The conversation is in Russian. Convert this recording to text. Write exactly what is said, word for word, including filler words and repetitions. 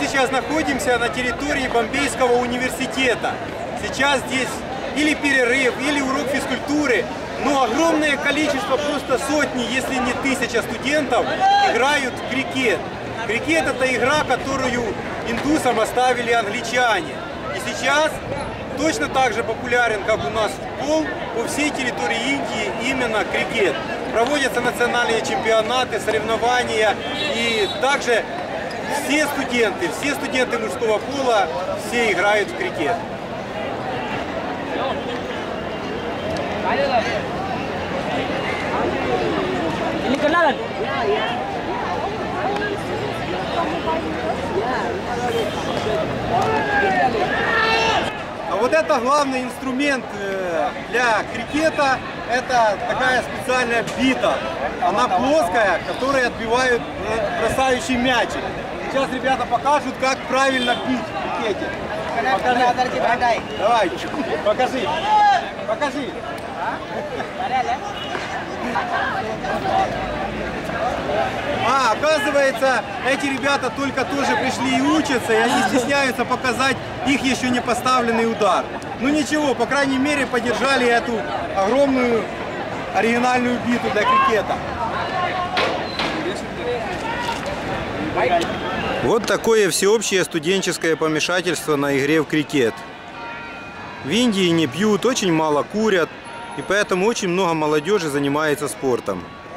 сейчас находимся на территории Бомбейского университета. Сейчас здесь или перерыв, или урок физкультуры, но огромное количество, просто сотни, если не тысяча студентов играют в крикет. Крикет – это игра, которую индусам оставили англичане. И сейчас точно так же популярен, как у нас футбол, по всей территории Индии именно крикет. Проводятся национальные чемпионаты, соревнования, и также все студенты, все студенты мужского пола, все играют в крикет. А вот это главный инструмент для крикета, это такая специальная бита. Она плоская, которой отбивают бросающий мячик. Сейчас ребята покажут, как правильно бить в крикете. Покажи. Давай, покажи. Покажи. А, оказывается, эти ребята только тоже пришли и учатся, и они стесняются показать их еще не поставленный удар. Ну ничего, по крайней мере, поддержали эту огромную оригинальную биту для крикета. Вот такое всеобщее студенческое помешательство на игре в крикет. В Индии не пьют, очень мало курят, и поэтому очень много молодежи занимается спортом.